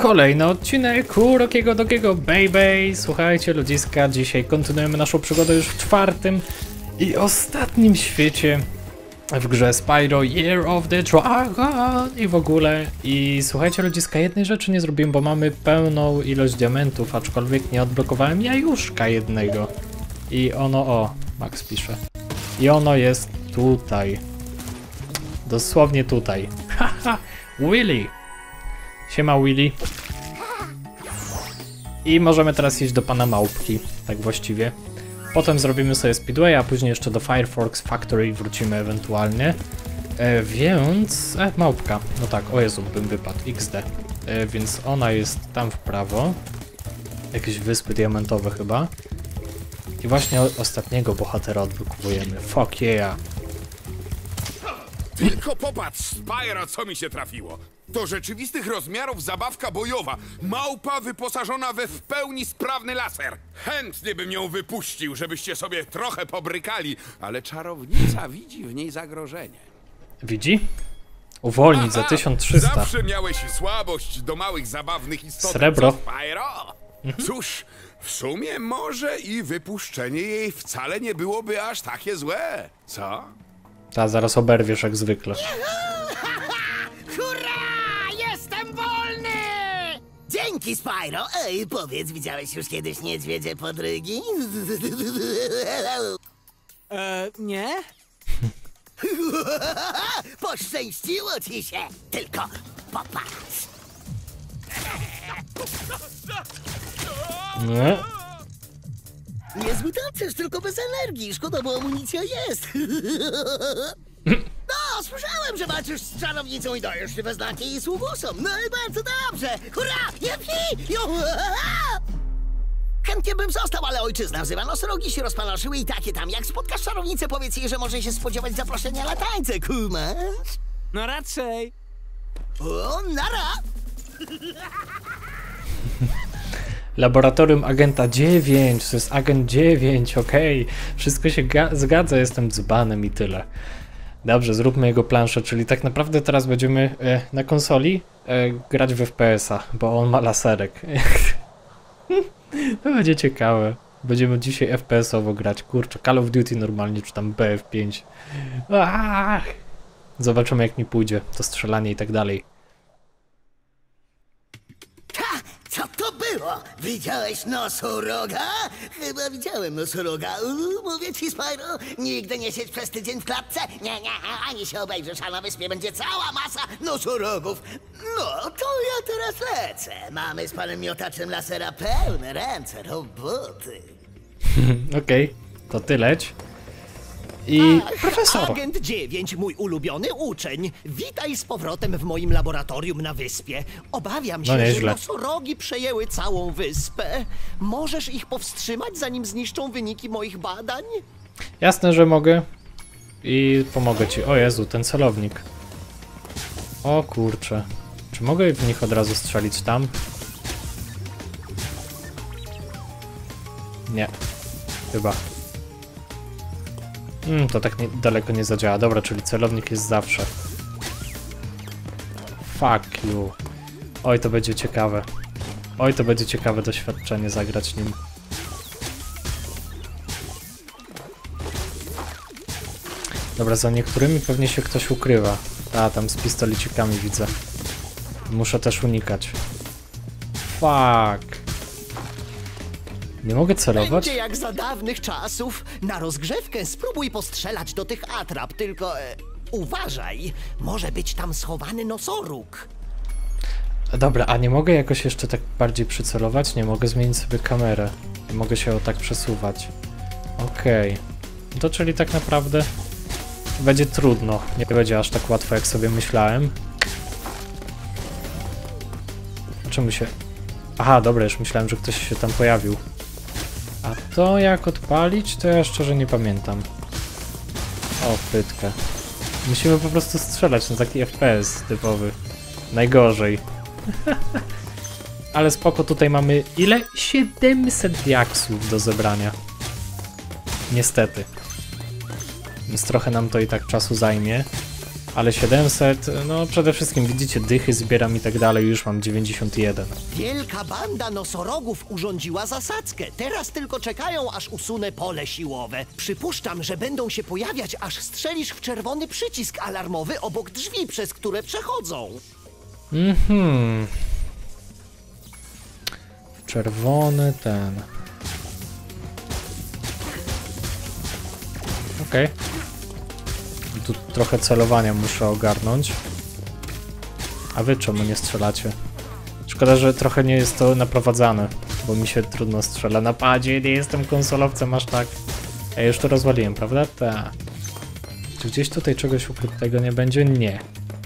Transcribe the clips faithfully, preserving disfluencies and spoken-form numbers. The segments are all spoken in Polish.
Kolejny odcinek Urokiego Dogiego Baby. Słuchajcie ludziska, dzisiaj kontynuujemy naszą przygodę już w czwartym i ostatnim świecie w grze Spyro Year of the Dragon i w ogóle. I słuchajcie ludziska, jednej rzeczy nie zrobiłem, bo mamy pełną ilość diamentów, aczkolwiek nie odblokowałem jajuszka jednego. I ono, o, Max pisze. I ono jest tutaj. Dosłownie tutaj. Haha, Willy. Siema Willy. I możemy teraz iść do pana Małpki, tak właściwie. Potem zrobimy sobie speedway, a później jeszcze do Firefox Factory wrócimy ewentualnie. E, więc... E, Małpka. No tak, o Jezu, bym wypadł. X D. E, więc ona jest tam w prawo. Jakieś wyspy diamentowe chyba. I właśnie ostatniego bohatera odblokowujemy. Fuck yeah. Tylko popatrz, Spyro, co mi się trafiło. To rzeczywistych rozmiarów zabawka bojowa. Małpa wyposażona we w pełni sprawny laser. Chętnie bym ją wypuścił, żebyście sobie trochę pobrykali, ale czarownica widzi w niej zagrożenie. Widzi? Uwolnić za tysiąc trzysta. Zawsze miałeś słabość do małych, zabawnych istot. Srebro. Co, Spyro? Mhm. Cóż, w sumie może i wypuszczenie jej wcale nie byłoby aż takie złe. Co? Ta, zaraz oberwiesz jak zwykle. Hurra! Jestem wolny! Dzięki, Spyro. Ej, powiedz, widziałeś już kiedyś niedźwiedzie podrygi? Eee, nie? Poszczęściło ci się! Tylko popatrz! Nie? Niezły tancerz, tylko bez energii. Szkoda, bo amunicja jest. No, słyszałem, że walczysz z czarownicą i dajesz się we znaki jej sługusom. No i bardzo dobrze. Hurra! Jepi! Chętnie bym został, ale ojczyzna wzywa. Nosorogi się rozpanoszyły i takie tam. Jak spotkasz czarownicę, powiedz jej, że może się spodziewać zaproszenia na tańce, kumasz? No raczej. O, nara! Laboratorium agenta dziewięć, to jest agent dziewięć, okej. Okay. Wszystko się zgadza, jestem dzbanem i tyle. Dobrze, zróbmy jego planszę, czyli tak naprawdę teraz będziemy e, na konsoli e, grać w F P S a, bo on ma laserek. To będzie ciekawe. Będziemy dzisiaj F P S owo grać, kurczę, Call of Duty normalnie, czy tam B F pięć. Ach! Zobaczymy jak mi pójdzie, to strzelanie i tak dalej. Co to było? Widziałeś nosoroga? Chyba widziałem nosoroga. Uuu, mówię ci, Spyro, nigdy nie siedź przez tydzień w klatce. Nie, nie, ani się obejrzysz, a na wyspie będzie cała masa nosorogów. No, to ja teraz lecę. Mamy z panem miotaczem lasera pełne ręce roboty. Okej, okay, to ty leć. I profesor. Agent dziewięć, mój ulubiony uczeń. Witaj z powrotem w moim laboratorium na wyspie. Obawiam się, no że nosorogi przejęły całą wyspę. Możesz ich powstrzymać, zanim zniszczą wyniki moich badań? Jasne, że mogę. I pomogę ci. O Jezu, ten celownik. O kurczę. Czy mogę w nich od razu strzelić tam? Nie. Chyba. Hmm, to tak nie, daleko nie zadziała. Dobra, czyli celownik jest zawsze. Fuck you. Oj, to będzie ciekawe. Oj, to będzie ciekawe doświadczenie zagrać nim. Dobra, za niektórymi pewnie się ktoś ukrywa. A, tam z pistolicikami widzę. Muszę też unikać. Fuck. Nie mogę celować? Będzie jak za dawnych czasów. Na rozgrzewkę spróbuj postrzelać do tych atrap, tylko e, uważaj, może być tam schowany nosoróg. Dobra, a nie mogę jakoś jeszcze tak bardziej przycelować? Nie mogę zmienić sobie kamerę. Nie mogę się o tak przesuwać. Okej. Okay. To czyli tak naprawdę będzie trudno. Nie będzie aż tak łatwo jak sobie myślałem. Czemu się... Aha, dobra, już myślałem, że ktoś się tam pojawił. A to jak odpalić, to ja szczerze nie pamiętam. O, pytkę. Musimy po prostu strzelać na taki F P S typowy. Najgorzej. Ale spoko, tutaj mamy ile? siedemset diaksów do zebrania. Niestety. Więc trochę nam to i tak czasu zajmie. Ale siedemset, no przede wszystkim widzicie, dychy zbieram i tak dalej, już mam dziewięćdziesiąt jeden. Wielka banda nosorogów urządziła zasadzkę. Teraz tylko czekają, aż usunę pole siłowe. Przypuszczam, że będą się pojawiać, aż strzelisz w czerwony przycisk alarmowy obok drzwi, przez które przechodzą. Mhm. Czerwony ten. Okej. Okay. Tu trochę celowania muszę ogarnąć. A wy czemu nie strzelacie? Szkoda, że trochę nie jest to naprowadzane, bo mi się trudno strzela na padzie, nie jestem konsolowcem aż tak. Ja już to rozwaliłem, prawda? Tak. Czy gdzieś tutaj czegoś ukrytego nie będzie? Nie.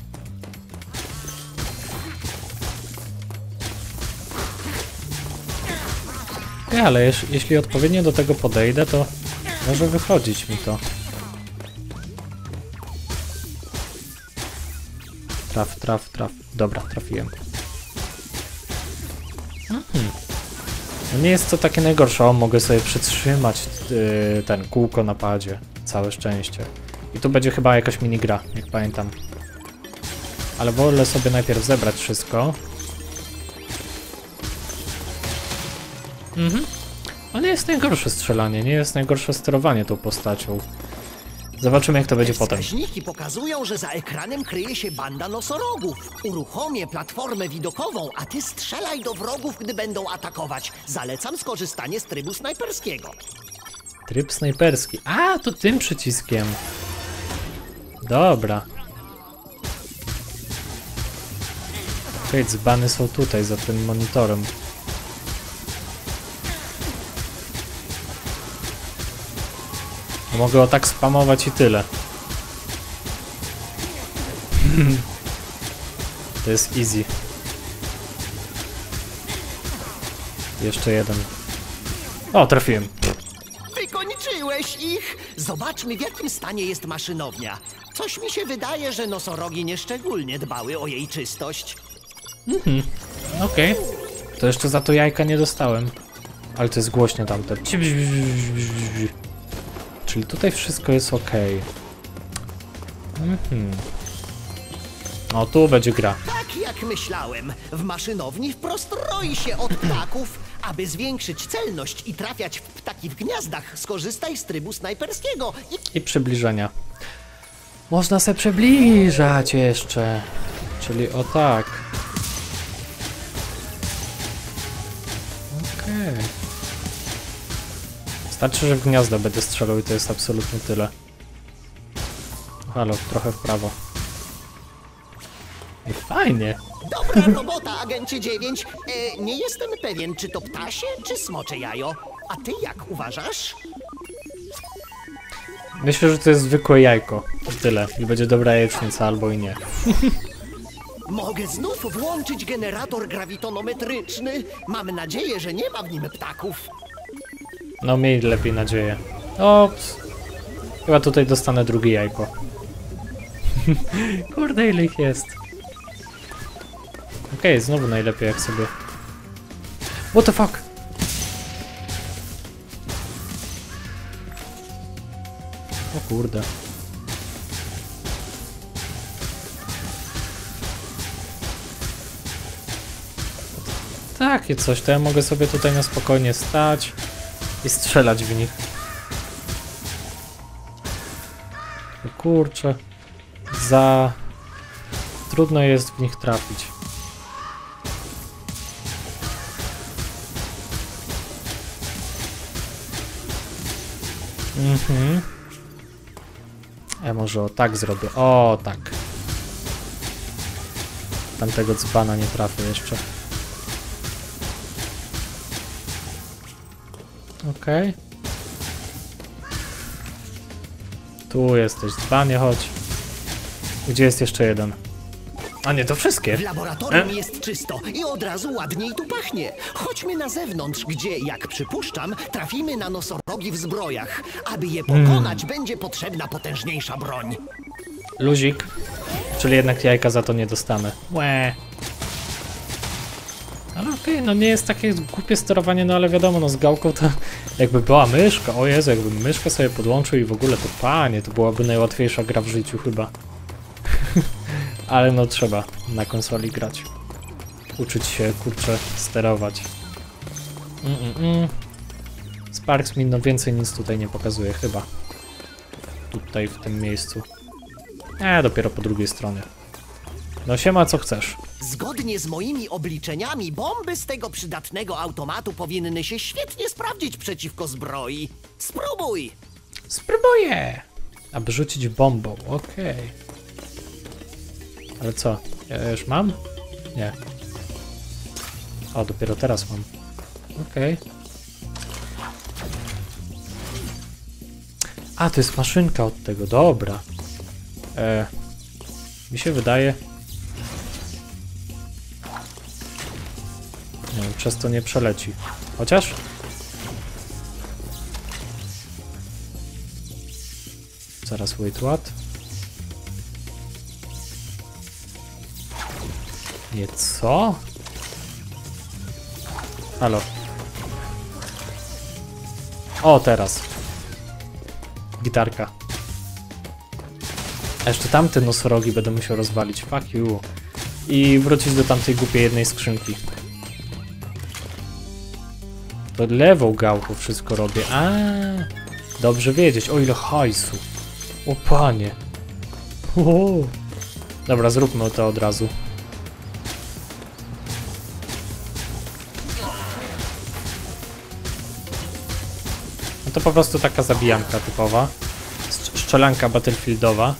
Nie, ale jeż, jeśli odpowiednio do tego podejdę, to może wychodzić mi to. Traf, traf, traf. Dobra, trafiłem. Mhm. No nie jest to takie najgorsze. O, mogę sobie przytrzymać yy, ten kółko na padzie. Całe szczęście. I tu będzie chyba jakaś minigra, jak pamiętam. Ale wolę sobie najpierw zebrać wszystko. Mhm. Ale nie jest najgorsze strzelanie, nie jest najgorsze sterowanie tą postacią. Zobaczymy, jak to będzie potem. Wskaźniki pokazują, że za ekranem kryje się banda nosorogów. Uruchomię platformę widokową, a ty strzelaj do wrogów, gdy będą atakować. Zalecam skorzystanie z trybu snajperskiego. Tryb snajperski. A, to tym przyciskiem. Dobra. Okej, dzbany są tutaj, za tym monitorem. Mogę o tak spamować i tyle. To jest easy. Jeszcze jeden. O, trafiłem. Wykończyłeś ich! Zobaczmy, w jakim stanie jest maszynownia. Coś mi się wydaje, że nosorogi nieszczególnie dbały o jej czystość. Mhm. Okej. Okay. To jeszcze za to jajka nie dostałem. Ale to jest głośno tamte. Czyli tutaj wszystko jest ok. Mhm. O, tu będzie gra. Tak jak myślałem, w maszynowni wprost roi się od ptaków. Aby zwiększyć celność i trafiać w ptaki w gniazdach, skorzystaj z trybu snajperskiego i... I przybliżenia. Można se przybliżać jeszcze. Czyli o tak. Okej. Okay. Starczy, że w gniazdo będę strzelał i to jest absolutnie tyle. Halo, trochę w prawo. I fajnie. Dobra robota, agencie dziewięć. E, nie jestem pewien, czy to ptasie, czy smocze jajo. A ty jak uważasz? Myślę, że to jest zwykłe jajko. I tyle. I będzie dobra jajecznica, albo i nie. Mogę znów włączyć generator grawitonometryczny. Mam nadzieję, że nie ma w nim ptaków. No, miej lepiej nadzieję. Ops. Chyba tutaj dostanę drugie jajko. Kurde, ile ich jest. Okej, okay, znowu najlepiej jak sobie... What the fuck? O kurde. Takie coś, to ja mogę sobie tutaj na spokojnie stać i strzelać w nich. O kurczę. Za... Trudno jest w nich trafić. Mhm. Ja może o tak zrobię. O tak. Tamtego dzbana nie trafię jeszcze. Okej. Okay. Tu jesteś, dzbanie, chodź. Gdzie jest jeszcze jeden? A nie, to wszystkie. W laboratorium e? jest czysto i od razu ładniej tu pachnie. Chodźmy na zewnątrz, gdzie, jak przypuszczam, trafimy na nosorogi w zbrojach. Aby je pokonać, hmm. będzie potrzebna potężniejsza broń. Luzik. Czyli jednak jajka za to nie dostanę. Łe. Ale okej, okay, no nie jest takie głupie sterowanie, no ale wiadomo, no z gałką to jakby była myszka. O Jezu, jakbym myszkę sobie podłączył i w ogóle to panie, to byłaby najłatwiejsza gra w życiu chyba. Ale no trzeba na konsoli grać. Uczyć się, kurczę, sterować. Mm -mm -mm. Sparks mi no więcej nic tutaj nie pokazuje, chyba. Tutaj, w tym miejscu. E, dopiero po drugiej stronie. No siema, co chcesz? Zgodnie z moimi obliczeniami, bomby z tego przydatnego automatu powinny się świetnie sprawdzić przeciwko zbroi. Spróbuj! Spróbuję! Aby rzucić bombą, okej. Okay. Ale co? Ja już mam? Nie. O, dopiero teraz mam. Okej. Okay. A, to jest maszynka od tego, dobra. E, mi się wydaje... Nie wiem, przez to nie przeleci. Chociaż... Zaraz, wait, what? Nie, co? Halo. O, teraz. Gitarka. A jeszcze tamte nosorogi będę musiał rozwalić. Fuck you. I wrócić do tamtej głupiej jednej skrzynki. To lewą gałką wszystko robię. A, dobrze wiedzieć. O ile hajsu. O panie. O. Dobra, zróbmy to od razu. No to po prostu taka zabijanka typowa. Szczelanka battlefieldowa.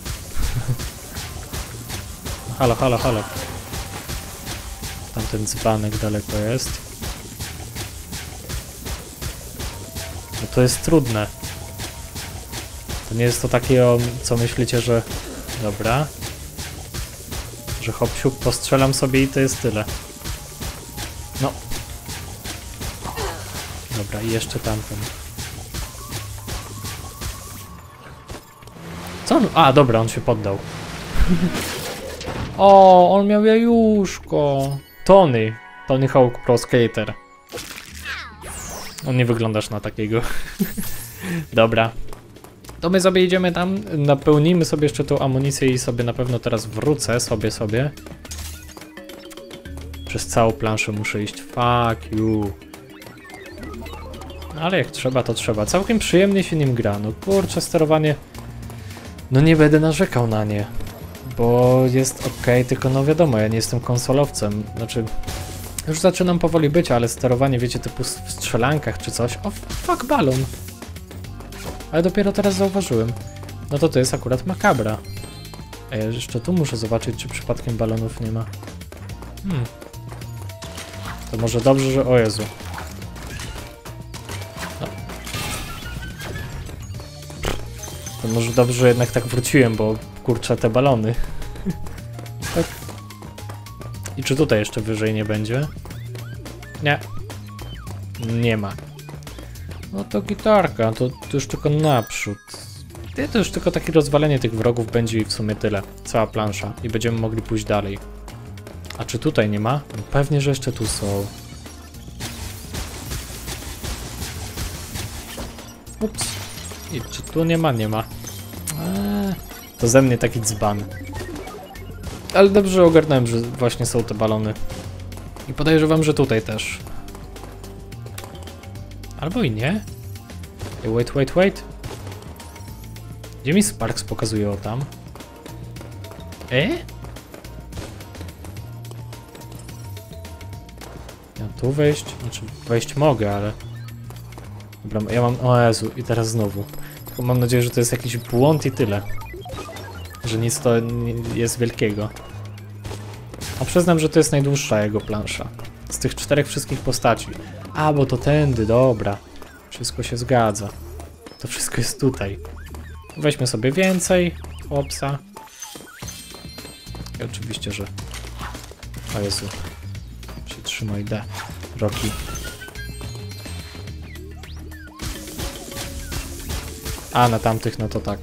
Halo, halo, halo. Tamten dzbanek daleko jest. No to jest trudne. To nie jest to takie, co myślicie, że... Dobra. Że hop siup, postrzelam sobie i to jest tyle. No. Dobra, i jeszcze tamten. Co on... A, dobra, on się poddał. O, on miał jajuszko. Tony. Tony Hawk Pro Skater. On nie wyglądasz na takiego. Dobra. To my sobie idziemy tam, napełnimy sobie jeszcze tą amunicję i sobie na pewno teraz wrócę sobie sobie. Przez całą planszę muszę iść. Fuck you. Ale jak trzeba, to trzeba. Całkiem przyjemnie się nim gra. No kurczę, sterowanie... No nie będę narzekał na nie. Bo jest ok, tylko no wiadomo, ja nie jestem konsolowcem. Znaczy... Już zaczynam powoli być, ale sterowanie, wiecie, typu w strzelankach czy coś. O, fuck, balon. Ale dopiero teraz zauważyłem. No to to jest akurat makabra. A ja jeszcze tu muszę zobaczyć, czy przypadkiem balonów nie ma. Hmm. To może dobrze, że... O Jezu. No. To może dobrze, że jednak tak wróciłem, bo kurczę te balony. Tak. I czy tutaj jeszcze wyżej nie będzie? Nie. Nie ma. No to gitarka, to, to już tylko naprzód. To już tylko takie rozwalenie tych wrogów będzie i w sumie tyle. Cała plansza. I będziemy mogli pójść dalej. A czy tutaj nie ma? No pewnie, że jeszcze tu są. Ups. I czy tu nie ma? Nie ma. Eee, to ze mnie taki dzban. Ale dobrze ogarnąłem, że właśnie są te balony. I podejrzewam, że tutaj też. Albo i nie. Hey, wait, wait, wait. Gdzie mi Sparks pokazuje o tam? E? Ja tu wejść? Znaczy wejść mogę, ale... Dobra, ja mam... O Jezu, i teraz znowu. Tylko mam nadzieję, że to jest jakiś błąd i tyle. Że nic to nie jest wielkiego. A przyznam, że to jest najdłuższa jego plansza. Z tych czterech wszystkich postaci. A, bo to tędy, dobra. Wszystko się zgadza. To wszystko jest tutaj. Weźmy sobie więcej. Opsa. I oczywiście, że... O Jezu. Przytrzymaj D. Rocky. A, na tamtych, no to tak.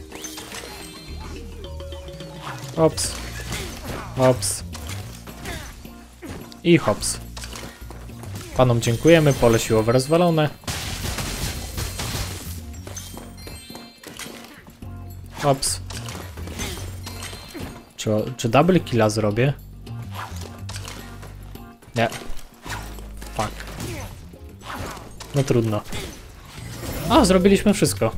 Ops. Ops. I hops. Panom dziękujemy, pole siłowe rozwalone. Ops. Czy, czy double killa zrobię? Nie. Fuck. No trudno. O, zrobiliśmy wszystko.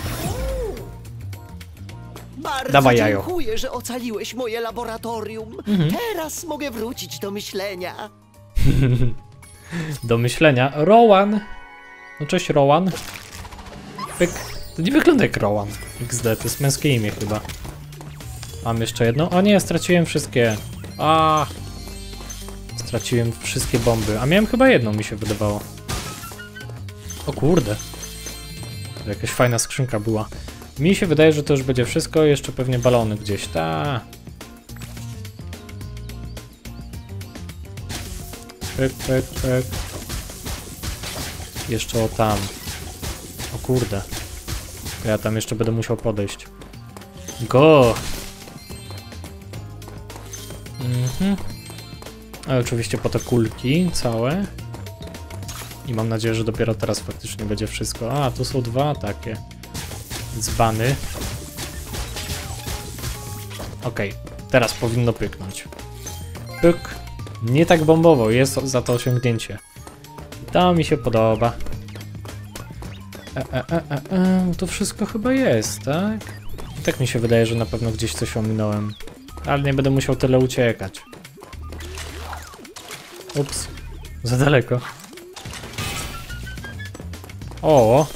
Bardzo Dawaj, jajo. dziękuję, że ocaliłeś moje laboratorium. Mhm. Teraz mogę wrócić do myślenia. Do myślenia. Rowan. No cześć, Rowan. Pyk. To nie wygląda jak Rowan. X D, to jest męskie imię chyba. Mam jeszcze jedno. O nie, straciłem wszystkie. A. Straciłem wszystkie bomby. A miałem chyba jedną, mi się wydawało. O kurde. To jakaś fajna skrzynka była. Mi się wydaje, że to już będzie wszystko. Jeszcze pewnie balony gdzieś. Ta. Pyk, pyk, pyk. Jeszcze o tam. O kurde. Ja tam jeszcze będę musiał podejść. Go! Mhm. A oczywiście po te kulki całe. I mam nadzieję, że dopiero teraz faktycznie będzie wszystko. A, tu są dwa takie dzbany. Okej, teraz powinno pyknąć. Pyk. Nie tak bombowo, jest za to osiągnięcie. To mi się podoba. E, e, e, e, e, to wszystko chyba jest, tak? I tak mi się wydaje, że na pewno gdzieś coś ominąłem. Ale nie będę musiał tyle uciekać. Ups, za daleko. O!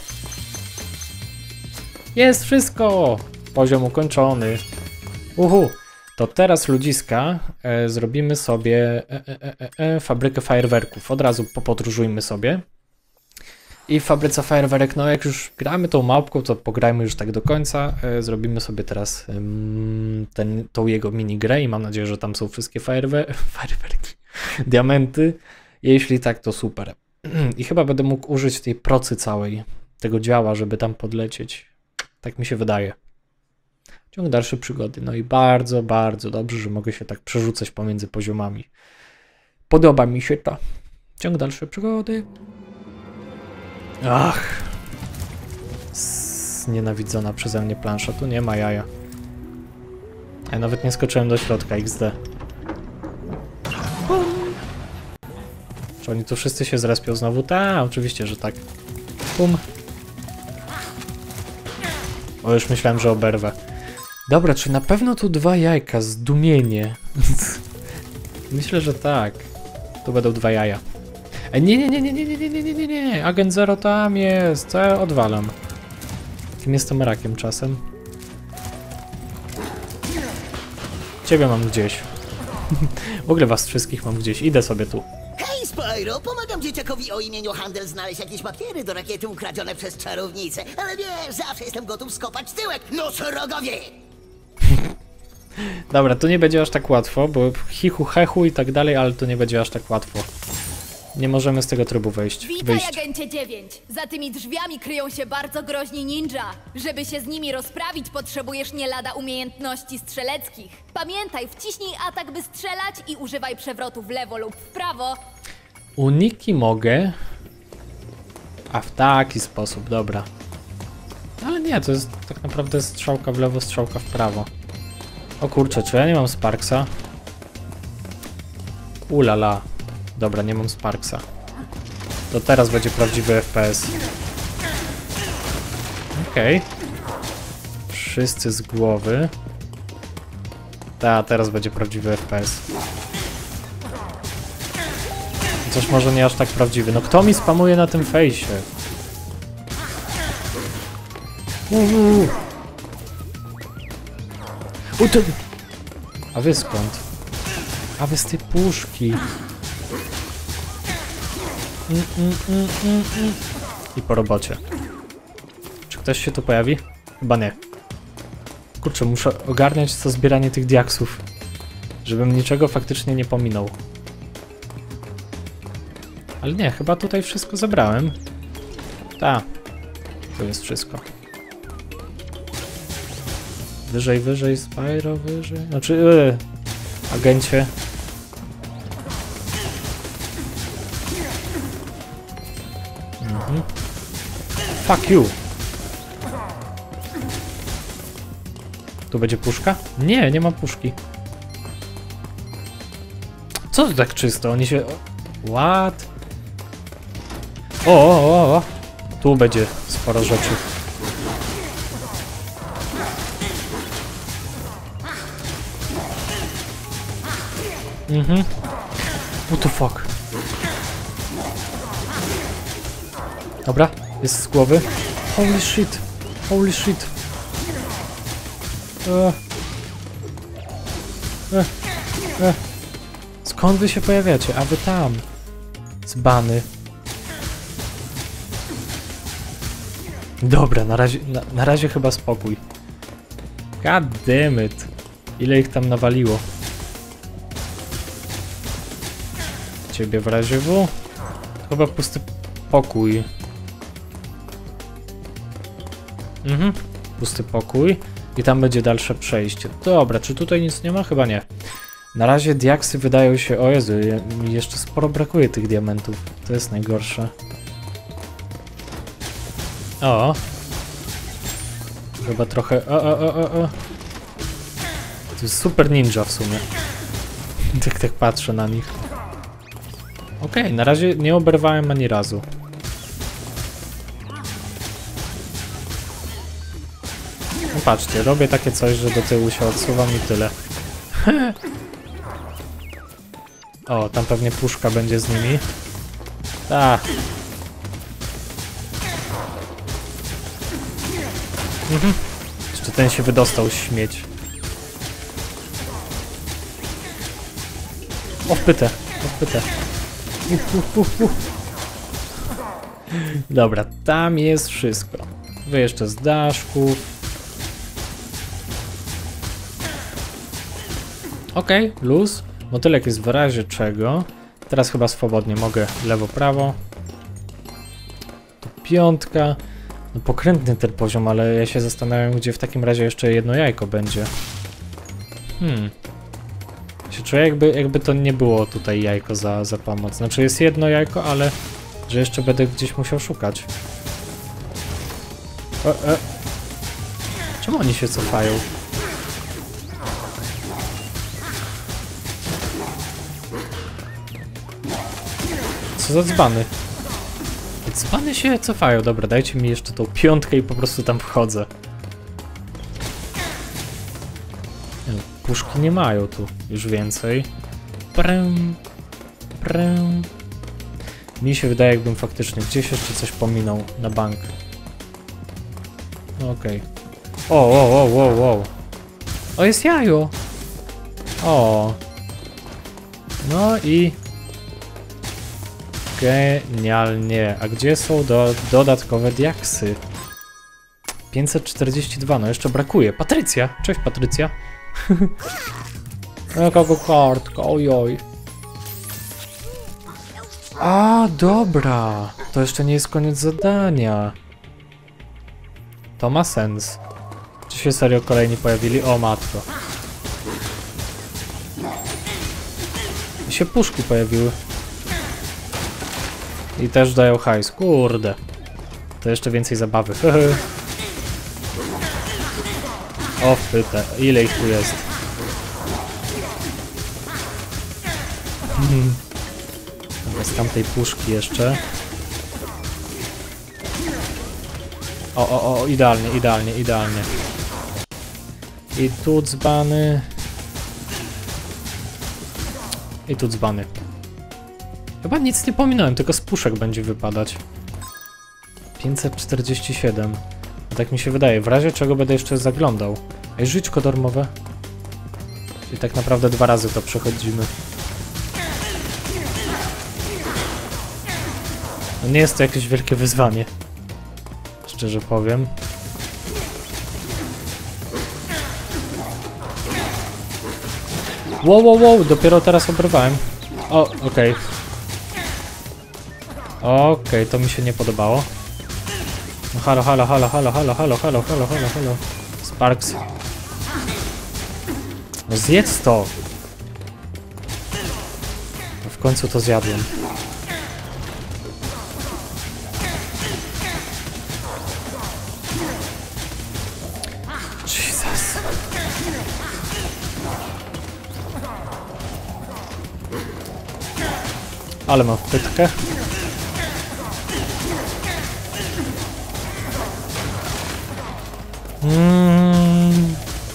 Jest wszystko! Poziom ukończony. Uhu! To teraz, ludziska, e, zrobimy sobie e, e, e, e, fabrykę fajerwerków. Od razu popodróżujmy sobie. I w fabryce fajerwerek, no jak już gramy tą małpką, to pograjmy już tak do końca. E, zrobimy sobie teraz ym, ten, tą jego minigrę i mam nadzieję, że tam są wszystkie fajerwer fajerwerki, diamenty. Jeśli tak, to super. I chyba będę mógł użyć tej procy całej, tego działa, żeby tam podlecieć. Tak mi się wydaje. Ciąg dalszy przygody. No i bardzo, bardzo dobrze, że mogę się tak przerzucać pomiędzy poziomami. Podoba mi się to. Ciąg dalszy przygody. Ach. Znienawidzona przeze mnie plansza. Tu nie ma jaja. Ja nawet nie skoczyłem do środka X D. Bum. Czy oni tu wszyscy się zrespią znowu? Ta, oczywiście, że tak. Pum. O, już myślałem, że oberwę. Dobra, czy na pewno tu dwa jajka? Zdumienie. Myślę, że tak. Tu będą dwa jaja. E, nie, nie, nie, nie, nie, nie, nie, nie, nie, nie. Agent Zero tam jest. Co ja odwalam? Kim jestem rakiem czasem? Ciebie mam gdzieś. W ogóle was wszystkich mam gdzieś. Idę sobie tu. Hej, Spyro, pomagam dzieciakowi o imieniu Handel znaleźć jakieś papiery do rakiety ukradzione przez czarownicę. Ale wiesz, zawsze jestem gotów skopać tyłek, nosorogowie! Dobra, tu nie będzie aż tak łatwo, bo chichu, hechu i tak dalej, ale tu nie będzie aż tak łatwo. Nie możemy z tego trybu wejść. Witaj, wyjść. agencie dziewięć! Za tymi drzwiami kryją się bardzo groźni ninja. Żeby się z nimi rozprawić, potrzebujesz nie lada umiejętności strzeleckich. Pamiętaj, wciśnij atak, by strzelać i używaj przewrotu w lewo lub w prawo. Uniki mogę. A w taki sposób, dobra. Ale nie, to jest tak naprawdę strzałka w lewo, strzałka w prawo. O kurczę, czy ja nie mam Sparksa? Ulala. Dobra, nie mam Sparksa. To teraz będzie prawdziwy F P S. Okej. Okay. Wszyscy z głowy. Ta, teraz będzie prawdziwy F P S. Coś może nie aż tak prawdziwy. No kto mi spamuje na tym fejsie? Uuu. U, to... A wy skąd? A wy z tej puszki. Mm, mm, mm, mm, mm. I po robocie. Czy ktoś się tu pojawi? Chyba nie. Kurczę, muszę ogarniać to zbieranie tych diaksów, żebym niczego faktycznie nie pominął. Ale nie, chyba tutaj wszystko zebrałem. Ta. To jest wszystko. Wyżej, wyżej, Spyro, wyżej. Znaczy, yy, agencie. Mhm. Fuck you. Tu będzie puszka? Nie, nie ma puszki. Co tu tak czysto? Oni się... What? O, o, o, o. Tu będzie sporo rzeczy. Mhm. What the fuck? Dobra, jest z głowy. Holy shit. Holy shit. E. E. E. Skąd wy się pojawiacie? A wy tam. Dzbany. Dobra, na razie, na, na razie chyba spokój. God damn it. Ile ich tam nawaliło. Ciebie w razie W. Chyba pusty pokój. Mhm. Pusty pokój. I tam będzie dalsze przejście. Dobra, czy tutaj nic nie ma? Chyba nie. Na razie diaksy wydają się... O Jezu, mi jeszcze sporo brakuje tych diamentów. To jest najgorsze. O. Chyba trochę... O, o, o, o, o. To jest super ninja w sumie. Tak, tak patrzę na nich. Okej, okay, na razie nie oberwałem ani razu. No patrzcie, robię takie coś, że do tyłu się odsuwam i tyle. O, tam pewnie puszka będzie z nimi. Tak. Mhm. Jeszcze ten się wydostał, śmieć. O, w pytę, o, w pytę. Uf, uf, uf, uf. Dobra, tam jest wszystko. Wy jeszcze z daszków. Okej, okay, luz. Motylek jest w razie czego. Teraz chyba swobodnie mogę lewo, prawo. Tu piątka. No pokrętny ten poziom, ale ja się zastanawiam, gdzie w takim razie jeszcze jedno jajko będzie. Hmm. Się czuję, jakby, jakby to nie było tutaj jajko za, za pomoc. Znaczy jest jedno jajko, ale że jeszcze będę gdzieś musiał szukać. O, e. Czemu oni się cofają? Co za dzbany? Dzbany się cofają. Dobra, dajcie mi jeszcze tą piątkę i po prostu tam wchodzę. Puszki nie mają tu już więcej. Prym, prym. Mi się wydaje, jakbym faktycznie gdzieś jeszcze coś pominął na bank. Okej. Okay. O, o, o, o, o. O, jest jajo. O. No i... Genialnie. A gdzie są do, dodatkowe diaksy? pięćset czterdzieści dwa, no jeszcze brakuje. Patrycja! Cześć, Patrycja. Jaka go kartka, ojoj. A, dobra. To jeszcze nie jest koniec zadania. To ma sens. Czy się serio kolejni pojawili? O matko. I się puszki pojawiły. I też dają hajs. Kurde. To jeszcze więcej zabawy. O, wpytę. Ile ich tu jest? Hmm. Z tamtej puszki jeszcze. O, o, o, idealnie, idealnie, idealnie. I tu dzbany. I tu dzbany. Chyba nic nie pominąłem, tylko z puszek będzie wypadać. pięćset czterdzieści siedem. Tak mi się wydaje, w razie czego będę jeszcze zaglądał. Ej, żyćko darmowe. Czyli tak naprawdę dwa razy to przechodzimy. No nie jest to jakieś wielkie wyzwanie. Szczerze powiem. Wow, wow, wow, dopiero teraz obrywałem. O, okej. Okay. Okej, okay, to mi się nie podobało. No halo, halo, halo, halo, halo, halo, halo, halo, halo, halo. Sparks. No zjedz to. No w końcu to zjadłem. Jesus. Ale mam wpytkę. Mm.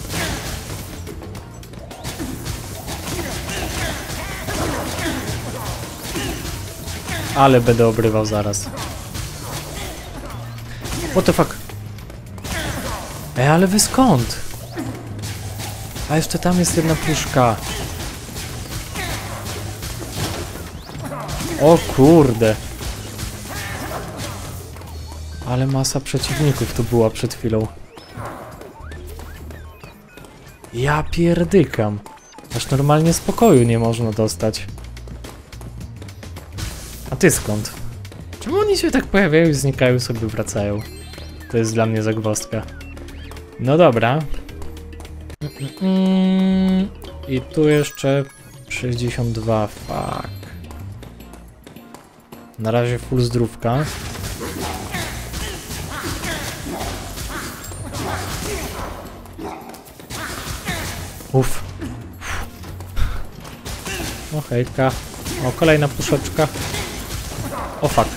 Ale będę obrywał zaraz. What the fuck? Ej, ale wy skąd? A jeszcze tam jest jedna puszka. O kurde. Ale masa przeciwników tu była przed chwilą. Ja pierdykam. Aż normalnie spokoju nie można dostać. A ty skąd? Czemu oni się tak pojawiają i znikają, sobie wracają? To jest dla mnie zagwozdka. No dobra. Mm-mm. I tu jeszcze sześćdziesiąt dwa, fuck. Na razie full zdrówka. Uff. O hejka. O, kolejna puszeczka. O fuck.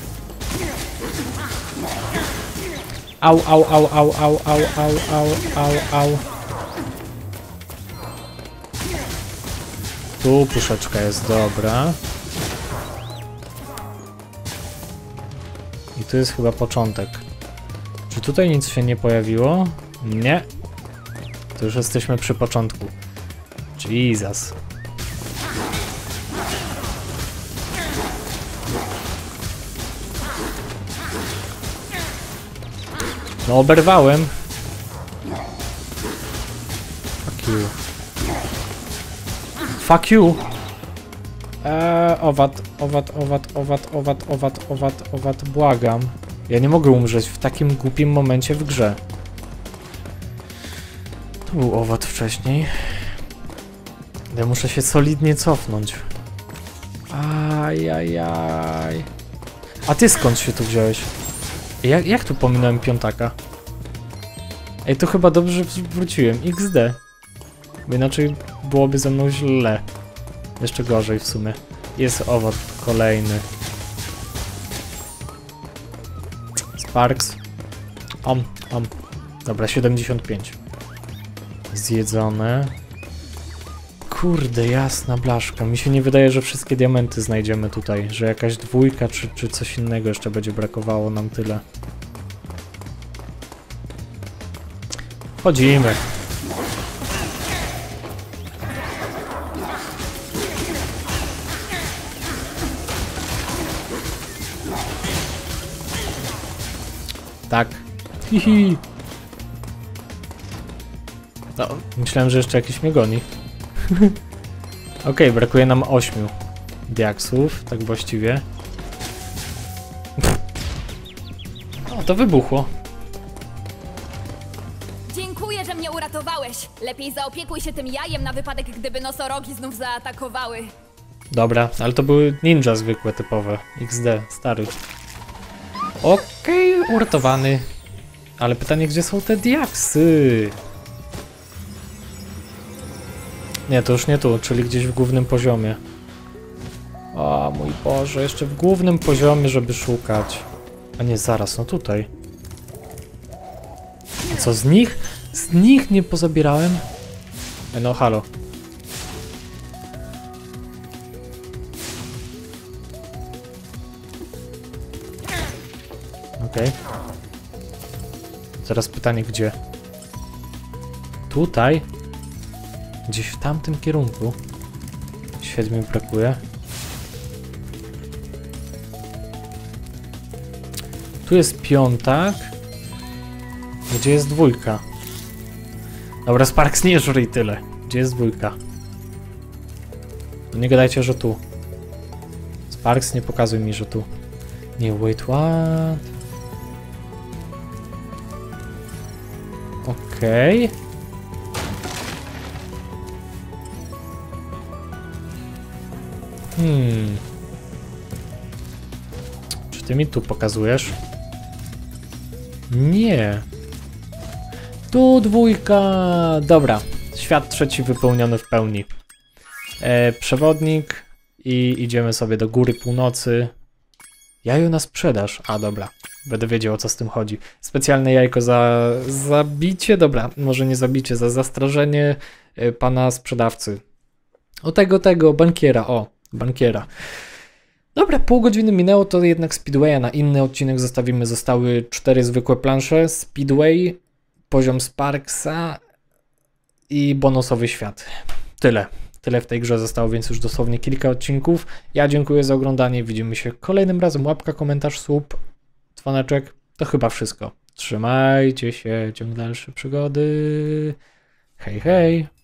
Au, au, au, au, au, au, au, au, au, au. Tu puszeczka jest dobra. I tu jest chyba początek. Czy tutaj nic się nie pojawiło? Nie. To już jesteśmy przy początku. Jesus. No oberwałem. Fuck you. Fuck you. Eee, owad, owad, owad, owad, owad, owad, owad, owad, błagam. Ja nie mogę umrzeć w takim głupim momencie w grze. To był owad wcześniej. Ja muszę się solidnie cofnąć. Ajajaj. A ty skąd się tu wziąłeś? Jak, jak tu pominąłem piątaka? Ej, to chyba dobrze, że wróciłem. iks de. Bo inaczej byłoby ze mną źle. Jeszcze gorzej w sumie. Jest owad kolejny. Sparks. Om, om. Dobra, siedemdziesiąt pięć. Zjedzone. Kurde, jasna blaszka. Mi się nie wydaje, że wszystkie diamenty znajdziemy tutaj. Że jakaś dwójka czy, czy coś innego jeszcze będzie brakowało nam tyle. Chodzimy. Tak. Hihi. No, myślałem, że jeszcze jakiś mnie goni. Okej, okay, brakuje nam ośmiu diaksów, tak właściwie. O, to wybuchło. Dziękuję, że mnie uratowałeś. Lepiej zaopiekuj się tym jajem na wypadek, gdyby nosorogi znów zaatakowały. Dobra, ale to były ninja zwykłe, typowe. iks de, stary. Okej, okay, uratowany. Ale pytanie, gdzie są te diaksy? Nie, to już nie tu, czyli gdzieś w głównym poziomie. O mój Boże, jeszcze w głównym poziomie, żeby szukać. A nie, zaraz, no tutaj. A co, z nich? Z nich nie pozabierałem? E, no halo. Okej. Okay. Teraz pytanie, gdzie? Tutaj? Gdzieś w tamtym kierunku. Siedmiu brakuje. Tu jest piątak. Gdzie jest dwójka? Dobra, Sparks, nie żryj tyle. Gdzie jest dwójka? Nie gadajcie, że tu. Sparks, nie pokazuj mi, że tu. Nie, wait, what? Okej. Okay. Hmm. Czy ty mi tu pokazujesz? Nie. Tu dwójka. Dobra. Świat trzeci wypełniony w pełni. E, przewodnik i idziemy sobie do góry północy. Jajo na sprzedaż. A, dobra. Będę wiedział, o co z tym chodzi. Specjalne jajko za zabicie, dobra, może nie zabicie, za zastrażenie y, pana sprzedawcy. O tego, tego, bankiera, o, bankiera. Dobra, pół godziny minęło, to jednak Speedwaya na inny odcinek zostawimy. Zostały cztery zwykłe plansze, Speedway, poziom Sparksa i bonusowy świat. Tyle. Tyle w tej grze zostało, więc już dosłownie kilka odcinków. Ja dziękuję za oglądanie, widzimy się kolejnym razem. Łapka, komentarz, słup, dzwoneczek, to chyba wszystko. Trzymajcie się, ciąg dalsze przygody. Hej, hej.